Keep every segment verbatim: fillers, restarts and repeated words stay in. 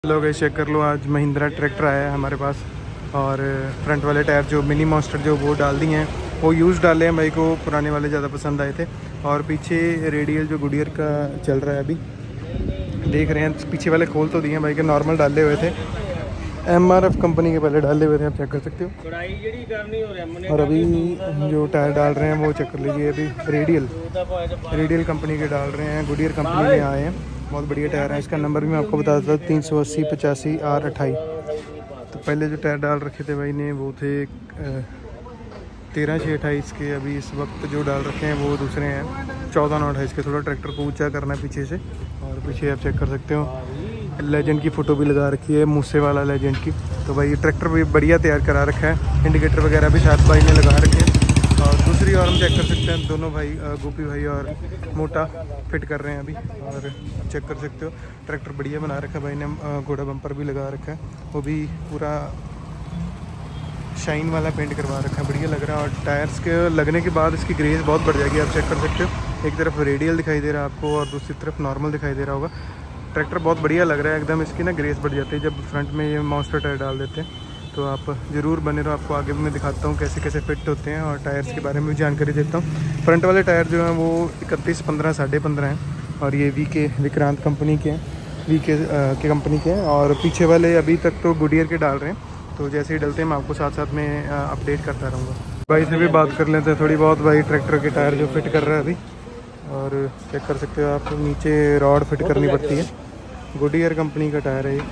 लोग चेक कर लो, आज महिंद्रा ट्रैक्टर आया है हमारे पास और फ्रंट वाले टायर जो मिनी मॉन्स्टर जो वो डाल दिए हैं, वो यूज़ डाले हैं भाई को, पुराने वाले ज़्यादा पसंद आए थे। और पीछे रेडियल जो गुडियर का चल रहा है अभी देख रहे हैं, पीछे वाले खोल तो दिए हैं भाई के, नॉर्मल डाले हुए थे, एम आर एफ कंपनी के पहले डाले हुए थे, आप चेक कर सकते हो। और अभी जो टायर डाल रहे हैं वो चेक कर लीजिए, अभी रेडियल रेडियल कंपनी के डाल रहे हैं, गुडियर कंपनी में आए हैं, बहुत बढ़िया टायर है। इसका नंबर भी मैं आपको बता देता हूँ, तीन सौ अस्सी पचासी आर अट्ठाई। तो पहले जो टायर डाल रखे थे भाई ने वो थे तेरह छः अट्ठाईस के, अभी इस वक्त जो डाल रखे हैं वो दूसरे हैं चौदह नौ अट्ठाईस के। थोड़ा ट्रैक्टर को ऊंचा करना है पीछे से, और पीछे आप चेक कर सकते हो लेजेंड की फ़ोटो भी लगा रखी है, मूसे वाला लेजेंड की। तो भाई ट्रैक्टर भी बढ़िया तैयार करा रखा है, इंडिकेटर वगैरह भी साथ भाई ने लगा रखे हैं। और दूसरी और हम चेक कर सकते हैं, दोनों भाई गोपी भाई और मोटा फिट कर रहे हैं अभी, और चेक कर सकते हो ट्रैक्टर बढ़िया बना रखा है भाई ने, घोड़ा बम्पर भी लगा रखा है, वो भी पूरा शाइन वाला पेंट करवा रखा है, बढ़िया लग रहा है। और टायर्स के लगने के बाद इसकी ग्रेस बहुत बढ़ जाएगी, आप चेक कर सकते हो। एक तरफ रेडियल दिखाई दे रहा है आपको और दूसरी तरफ नॉर्मल दिखाई दे रहा होगा। ट्रैक्टर बहुत बढ़िया लग रहा है एकदम, इसकी ना ग्रेस बढ़ जाती है जब फ्रंट में ये मॉन्स्टर टायर डाल देते हैं। तो आप ज़रूर बने रहो, आपको आगे भी मैं दिखाता हूँ कैसे कैसे फिट होते हैं और टायर्स के बारे में भी जानकारी देता हूँ। फ्रंट वाले टायर जो हैं वो इकतीस पंद्रह साढ़े पंद्रह हैं, और ये वी के विक्रांत कंपनी के हैं, वी के के कंपनी के हैं। और पीछे वाले अभी तक तो गुडियर के डाल रहे हैं, तो जैसे ही डलते हैं मैं आपको साथ साथ में अपडेट करता रहूँगा। भाई से भी बात कर लेते हैं थोड़ी बहुत, भाई ट्रैक्टर के टायर जो फिट कर रहा है अभी, और चेक कर सकते हो आप, नीचे रॉड फिट करनी पड़ती है, गुडियर कंपनी का टायर है ये,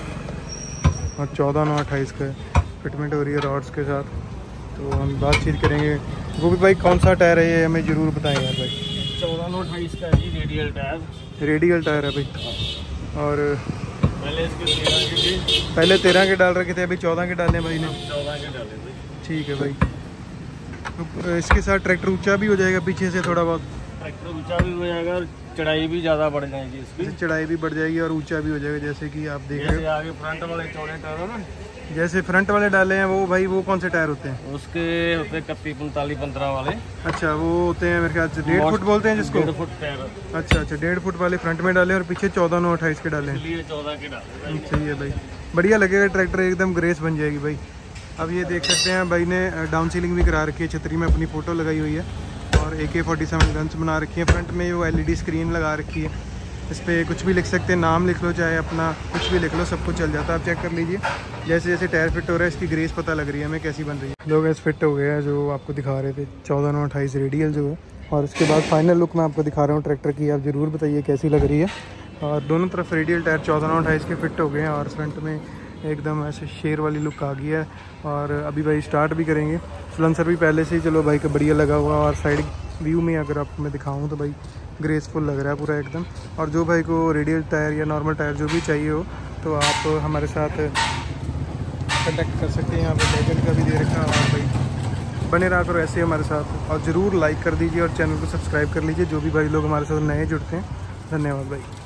और चौदह नौ अट्ठाईस का फिटमेंट हो रही है रॉड्स के साथ। तो हम बातचीत करेंगे। वो भी भाई कौन सा टायर है ये हमें ज़रूर बताएं यार भाई। चौदह नौ अट्ठाईस का है जी, रेडियल टायर। रेडियल टायर है भाई, और पहले इसके तेरह के पहले तेरह के डाल रखे थे, अभी चौदह के डाले भाई ने। चौदह के डाले भाई। ठीक है भाई। तो इसके साथ ट्रैक्टर ऊँचा भी हो जाएगा पीछे से थोड़ा बहुत, ट्रैक्टर ऊंचा भी हो जाएगा और चढ़ाई भी ज़्यादा बढ़ जाएगी इसकी, चढ़ाई भी बढ़ जाएगी और ऊंचा भी हो जाएगा, जैसे कि आप देख रहे हो। आगे फ्रंट वाले चौड़े टायर हो ना, जैसे फ्रंट वाले डाले हैं वो भाई, वो कौन से टायर होते हैं? उसके होते इकतीस पैंतालीस पंद्रह वाले। अच्छा, वो होते हैं मेरे ख्याल से डेढ़ फुट बोलते हैं जिसको, डेढ़ फुट टायर। अच्छा अच्छा, डेढ़ फुट वाले फ्रंट में डाले और पीछे चौदह नौ अट्ठाईस के डाले हैं। चौदह के डाले। सही है भाई, बढ़िया लगेगा ट्रैक्टर, एकदम ग्रेस बन जाएगी भाई। अब ये देख सकते हैं भाई ने डाउन सीलिंग भी करा रखी है, छतरी में अपनी फ़ोटो लगाई हुई है, और ए के फोर्टी सेवन गन्स बना रखी है। फ्रंट में वो एल ई डी स्क्रीन लगा रखी है, इस पर कुछ भी लिख सकते हैं, नाम लिख लो चाहे अपना कुछ भी लिख लो, सब कुछ चल जाता है। आप चेक कर लीजिए जैसे जैसे टायर फिट हो रहा है इसकी ग्रेस पता लग रही है हमें कैसी बन रही है। लोग ऐसे फिट हो गया है जो आपको दिखा रहे थे, चौदह नौ अट्ठाईस रेडियल जो है। और उसके बाद फाइनल लुक मैं आपको दिखा रहा हूँ ट्रैक्टर की, आप ज़रूर बताइए कैसी लग रही है। और दोनों तरफ रेडियल टायर चौदह नौ अट्ठाईस के फिट हो गए हैं, और फ्रंट में एकदम ऐसे शेर वाली लुक आ गई है। और अभी भाई स्टार्ट भी करेंगे, सलेंसर भी पहले से ही चलो भाई का बढ़िया लगा हुआ, और साइड व्यू में अगर आपको मैं दिखाऊं तो भाई ग्रेसफुल लग रहा है पूरा एकदम। और जो भाई को रेडियल टायर या नॉर्मल टायर जो भी चाहिए हो तो आप हमारे साथ कनेक्ट कर सकते हैं, यहाँ पे लेजेंड का भी दे रखा है। और भाई बने रहा करो ऐसे हमारे साथ, और ज़रूर लाइक कर दीजिए और चैनल को सब्सक्राइब कर लीजिए जो भी भाई लोग हमारे साथ नए जुड़ते हैं। धन्यवाद भाई।